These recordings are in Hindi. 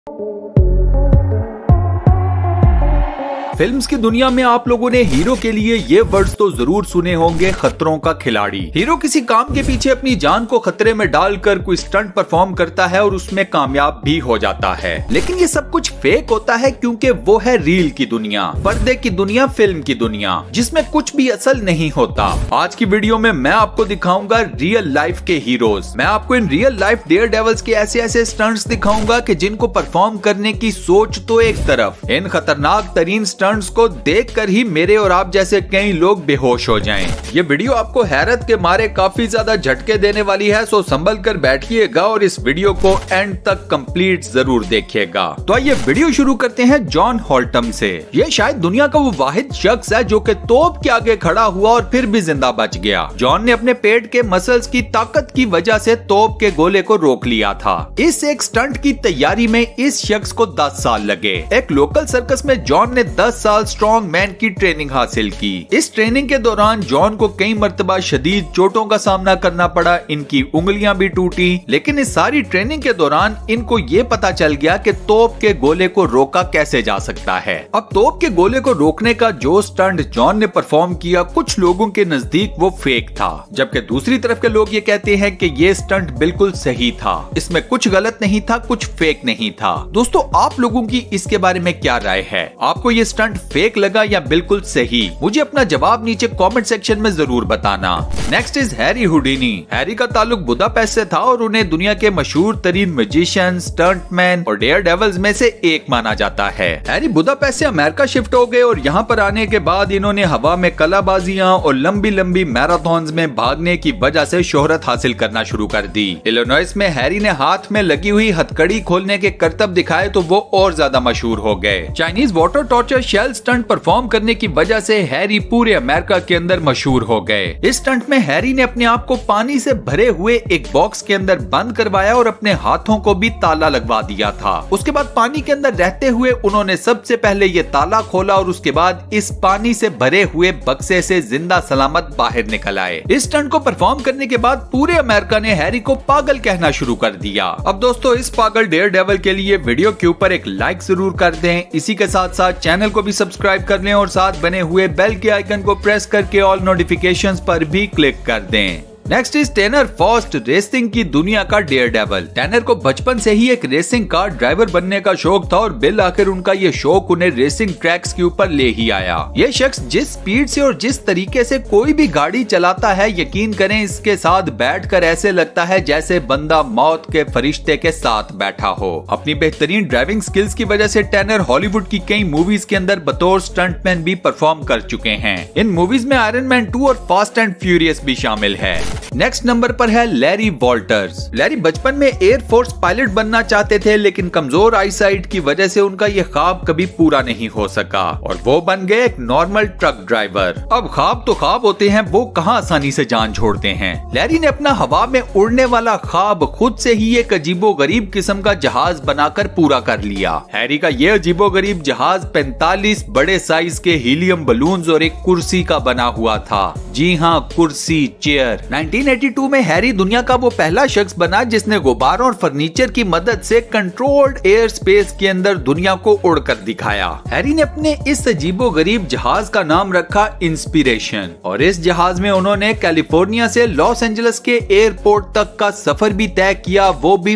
फिल्म्स की दुनिया में आप लोगों ने हीरो के लिए ये वर्ड्स तो जरूर सुने होंगे, खतरों का खिलाड़ी। हीरो किसी काम के पीछे अपनी जान को खतरे में डालकर कोई स्टंट परफॉर्म करता है और उसमें कामयाब भी हो जाता है। लेकिन ये सब कुछ फेक होता है क्योंकि वो है रील की दुनिया, पर्दे की दुनिया, फिल्म की दुनिया, जिसमें कुछ भी असल नहीं होता। आज की वीडियो में मैं आपको दिखाऊंगा रियल लाइफ के हीरोज। मैं आपको इन रियल लाइफ डेयर डेविल्स के ऐसे ऐसे स्टंट्स दिखाऊंगा कि जिनको परफॉर्म करने की सोच तो एक तरफ, इन खतरनाक तरीन स्टंट्स को देखकर ही मेरे और आप जैसे कई लोग बेहोश हो जाएं। ये वीडियो आपको हैरत के मारे काफी ज्यादा झटके देने वाली है, सो संभल कर बैठिएगा और इस वीडियो को एंड तक कंप्लीट जरूर देखिएगा। तो आइए वीडियो शुरू करते हैं जॉन हॉल्टम से। ये शायद दुनिया का वो वाहिद शख्स है जो कि तोप के आगे खड़ा हुआ और फिर भी जिंदा बच गया। जॉन ने अपने पेट के मसल्स की ताकत की वजह से तोप के गोले को रोक लिया था। इस एक स्टंट की तैयारी में इस शख्स को 10 साल लगे। एक लोकल सर्कस में जॉन ने 10 साल स्ट्रॉन्ग मैन की ट्रेनिंग हासिल की। इस ट्रेनिंग के दौरान जॉन को कई मर्तबा शदीद चोटों का सामना करना पड़ा, इनकी उंगलियां भी टूटी। लेकिन इस सारी ट्रेनिंग के दौरान इनको ये पता चल गया कि तोप के गोले को रोका कैसे जा सकता है। अब तोप के गोले को रोकने का जो स्टंट जॉन ने परफॉर्म किया, कुछ लोगों के नजदीक वो फेक था, जबकि दूसरी तरफ के लोग ये कहते हैं कि ये स्टंट बिल्कुल सही था, इसमें कुछ गलत नहीं था, कुछ फेक नहीं था। दोस्तों, आप लोगों की इसके बारे में क्या राय है? आपको ये स्टंट फेक लगा या बिल्कुल सही? मुझे अपना जवाब नीचे कमेंट सेक्शन में जरूर बताना। Next is Harry Houdini. Harry का ताल्लुक बुदापेस्ट से था और उन्हें दुनिया के मशहूर तरीन मैजिशियन, स्टंटमैन और डेयर डेविल्स में से एक माना जाता है। हैरी बुदापेस्ट से अमेरिका शिफ्ट हो गए और यहाँ पर आने के बाद इन्होंने हवा में कलाबाजियां और लंबी लंबी मैराथन में भागने की वजह से शोहरत हासिल करना शुरू कर दी। इलिनॉइस में हैरी ने हाथ में लगी हुई हथकड़ी खोलने के करतब दिखाए तो वो और ज्यादा मशहूर हो गए। Chinese water torture cell stunt perform करने की वजह से हैरी पूरे अमेरिका के अंदर मशहूर हो गए। इस स्टंट में हैरी ने अपने आप को पानी से भरे हुए एक बॉक्स के अंदर बंद करवाया और अपने हाथों को भी ताला लगवा दिया था। उसके बाद पानी के अंदर रहते हुए उन्होंने सबसे पहले ये ताला खोला और उसके बाद इस पानी से भरे हुए बक्से से जिंदा सलामत बाहर निकल आए। इस स्टंट को परफॉर्म करने के बाद पूरे अमेरिका ने हैरी को पागल कहना शुरू कर दिया। अब दोस्तों, इस पागल डेयर डेविल के लिए वीडियो के ऊपर एक लाइक जरूर कर दें। इसी के साथ साथ चैनल को भी सब्सक्राइब कर लें और साथ बने हुए बेल के आइकन को प्रेस करके ऑल नोटिफिकेशंस पर भी क्लिक कर दें। Next is Tanner Foust, racing की दुनिया का डेयर डेविल। टैनर को बचपन से ही एक रेसिंग कार ड्राइवर बनने का शौक था और बिल आखिर उनका ये शौक उन्हें रेसिंग ट्रैक्स के ऊपर ले ही आया। ये शख्स जिस स्पीड से और जिस तरीके से कोई भी गाड़ी चलाता है, यकीन करें इसके साथ बैठकर ऐसे लगता है जैसे बंदा मौत के फरिश्ते के साथ बैठा हो। अपनी बेहतरीन ड्राइविंग स्किल्स की वजह से टैनर हॉलीवुड की कई मूवीज के अंदर बतौर स्टंटमैन भी परफॉर्म कर चुके हैं। इन मूवीज में आयरन मैन 2 और फास्ट एंड फ्यूरियस भी शामिल है। नेक्स्ट नंबर पर है लैरी वॉल्टर्स। लैरी बचपन में एयर फोर्स पायलट बनना चाहते थे, लेकिन कमजोर आईसाइट की वजह से उनका ये ख्वाब कभी पूरा नहीं हो सका और वो बन गए एक नॉर्मल ट्रक ड्राइवर। अब ख्वाब तो ख्वाब होते हैं, वो कहां आसानी से जान छोड़ते हैं। लैरी ने अपना हवा में उड़ने वाला ख्वाब खुद से ही एक अजीबो गरीब किस्म का जहाज बनाकर पूरा कर लिया। हैरी का ये अजीबो गरीब जहाज 45 बड़े साइज के हीलियम बलून्स और एक कुर्सी का बना हुआ था। जी हाँ, कुर्सी, चेयर। 1982 में हैरी दुनिया का वो पहला शख्स बना जिसने गुब्बारों और फर्नीचर की मदद से कंट्रोल्ड एयर स्पेस के अंदर दुनिया को उड़कर दिखाया। हैरी ने अपने इस अजीबो गरीब जहाज का नाम रखा इंस्पिरेशन और इस जहाज में उन्होंने कैलिफोर्निया से लॉस एंजलिस के एयरपोर्ट तक का सफर भी तय किया, वो भी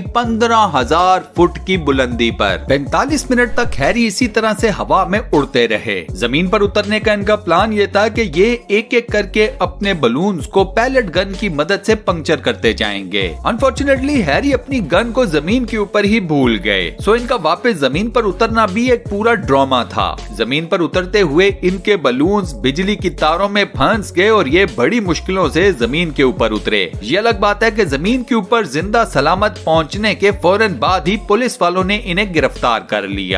15,000 फुट की बुलंदी पर। 45 मिनट तक हैरी इसी तरह से हवा में उड़ते रहे। जमीन पर उतरने का इनका प्लान ये था कि ये एक एक करके अपने बलून्स को पैलेट गन की मदद से पंक्चर करते जाएंगे। अनफॉर्चुनेटली हैरी अपनी गन को जमीन के ऊपर ही भूल गए, सो इनका वापस जमीन पर उतरना भी एक पूरा ड्रामा था। जमीन पर उतरते हुए इनके बलून्स बिजली की तारों में फंस गए और ये बड़ी मुश्किलों से जमीन के ऊपर उतरे। ये अलग बात है कि जमीन के ऊपर जिंदा सलामत पहुंचने के फौरन बाद ही पुलिस वालों ने इन्हें गिरफ्तार कर लिया।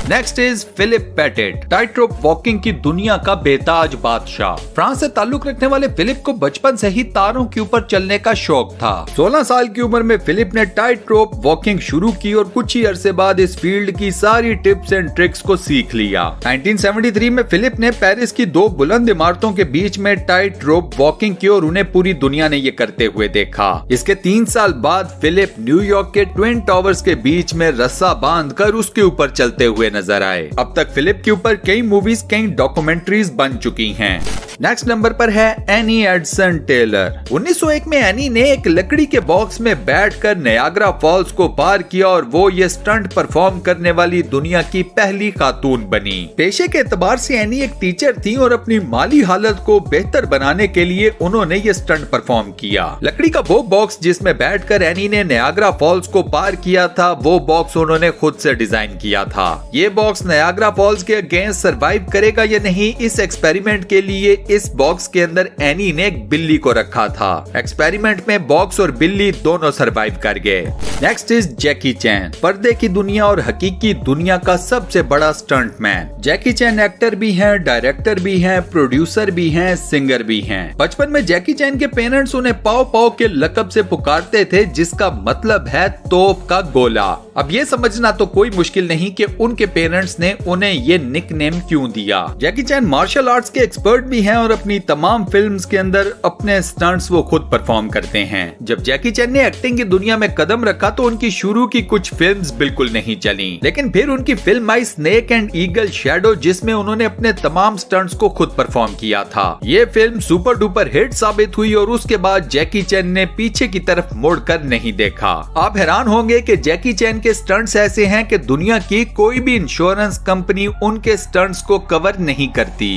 Next is Philippe Petit, tightrope walking की दुनिया का बेताज बादशाह। फ्रांस से ताल्लुक रखने वाले फिलिप को बचपन से ही तारों के ऊपर चलने का शौक था। 16 साल की उम्र में फिलिप ने टाइटरोप वॉकिंग शुरू की और कुछ ही अरसे बाद इस फील्ड की सारी टिप्स एंड ट्रिक्स को सीख लिया। 1973 में फिलिप ने पेरिस की 2 बुलंद इमारतों के बीच में टाइटरोप वॉकिंग की और उन्हें पूरी दुनिया ने ये करते हुए देखा। इसके 3 साल बाद फिलिप न्यूयॉर्क के ट्विन टावर्स के बीच में रस्सा बांधकर उसके ऊपर चलते हुए नजर आए। अब तक फिलिप के ऊपर कई मूवीज, कई डॉक्यूमेंट्रीज बन चुकी हैं। नेक्स्ट नंबर पर है एनी एडसन टेलर। 1901 में एनी ने एक लकड़ी के बॉक्स में बैठकर नियाग्रा फॉल्स को पार किया और वो ये स्टंट परफॉर्म करने वाली दुनिया की पहली खातून बनी। पेशे के एतबार से एनी एक टीचर थी और अपनी माली हालत को बेहतर बनाने के लिए उन्होंने ये स्टंट परफॉर्म किया। लकड़ी का वो बॉक्स जिसमें बैठकर एनी ने नियाग्रा फॉल्स को पार किया था, वो बॉक्स उन्होंने खुद से डिजाइन किया था। ये बॉक्स नियाग्रा फॉल्स के अगेंस्ट सरवाइव करेगा या नहीं, इस एक्सपेरिमेंट के लिए इस बॉक्स के अंदर एनी ने एक बिल्ली को रखा था। एक्सपेरिमेंट में बॉक्स और बिल्ली दोनों सरवाइव कर गए। नेक्स्ट इज जैकी चैन, पर्दे की दुनिया और हकीकी दुनिया का सबसे बड़ा स्टंटमैन। जैकी चैन एक्टर भी हैं, डायरेक्टर भी हैं, प्रोड्यूसर भी हैं, सिंगर भी हैं। बचपन में जैकी चैन के पेरेंट्स उन्हें पाव पाव के लकब से पुकारते थे, जिसका मतलब है तोप का गोला। अब ये समझना तो कोई मुश्किल नहीं कि उनके पेरेंट्स ने उन्हें ये निकनेम क्यों दिया। जैकी चैन मार्शल आर्ट्स के एक्सपर्ट भी हैं और अपनी तमाम फिल्म्स के अंदर अपने स्टंट्स वो खुद परफॉर्म करते हैं। जब जैकी चैन ने एक्टिंग की दुनिया में कदम रखा तो उनकी शुरू की कुछ फिल्म्स बिल्कुल नहीं चली, लेकिन फिर उनकी फिल्म आई स्नेक एंड ईगल शैडो, जिसमें उन्होंने अपने तमाम स्टंट्स को खुद परफॉर्म किया था। ये फिल्म सुपर डुपर हिट साबित हुई और उसके बाद जैकी चैन ने पीछे की तरफ मुड़कर नहीं देखा। आप हैरान होंगे कि जैकी चैन के स्टंट्स ऐसे हैं कि दुनिया की कोई भी इंश्योरेंस कंपनी उनके स्टंट्स को कवर नहीं करती।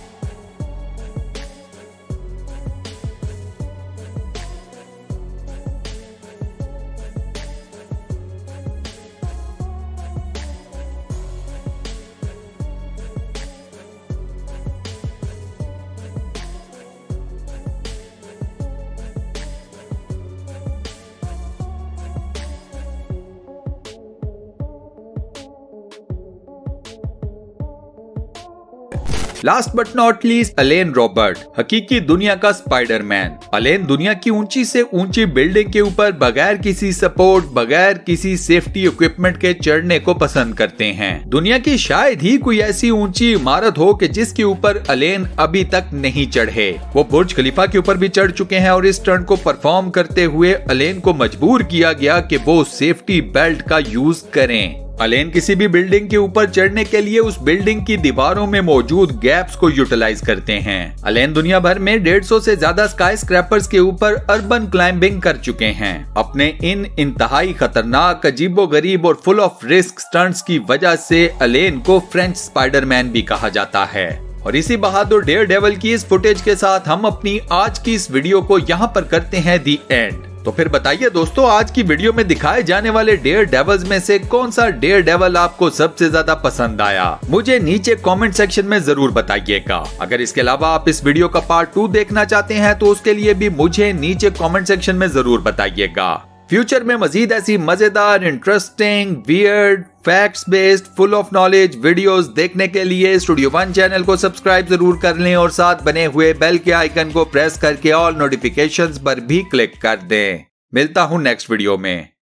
Last but not least Alain Robert, हकीकी दुनिया का स्पाइडरमैन। अलेन दुनिया की ऊंची से ऊंची बिल्डिंग के ऊपर बगैर किसी सपोर्ट, बगैर किसी सेफ्टी इक्विपमेंट के चढ़ने को पसंद करते हैं। दुनिया की शायद ही कोई ऐसी ऊंची इमारत हो कि जिसके ऊपर अलेन अभी तक नहीं चढ़े। वो बुर्ज खलीफा के ऊपर भी चढ़ चुके हैं और इस स्टंट को परफॉर्म करते हुए अलेन को मजबूर किया गया कि वो सेफ्टी बेल्ट का यूज करें। अलेन किसी भी बिल्डिंग के ऊपर चढ़ने के लिए उस बिल्डिंग की दीवारों में मौजूद गैप्स को यूटिलाइज करते हैं। अलेन दुनिया भर में 150 से ज्यादा स्काई स्क्रैपर्स के ऊपर अर्बन क्लाइंबिंग कर चुके हैं। अपने इन इंतहाई खतरनाक, अजीबोगरीब और फुल ऑफ रिस्क स्टंट्स की वजह से अलेन को फ्रेंच स्पाइडरमैन भी कहा जाता है। और इसी बहादुर डेयर डेविल की इस फुटेज के साथ हम अपनी आज की इस वीडियो को यहाँ पर करते हैं दी एंड। तो फिर बताइए दोस्तों, आज की वीडियो में दिखाए जाने वाले डेयर डेविल्स में से कौन सा डेयर डेविल आपको सबसे ज्यादा पसंद आया? मुझे नीचे कमेंट सेक्शन में जरूर बताइएगा। अगर इसके अलावा आप इस वीडियो का पार्ट 2 देखना चाहते हैं तो उसके लिए भी मुझे नीचे कमेंट सेक्शन में जरूर बताइएगा। फ्यूचर में मजीद ऐसी मजेदार, interesting, weird, facts based, full of knowledge videos देखने के लिए स्टूडियो वन चैनल को सब्सक्राइब जरूर कर लें और साथ बने हुए बेल के आइकन को प्रेस करके ऑल नोटिफिकेशंस पर भी क्लिक कर दें। मिलता हूं नेक्स्ट वीडियो में।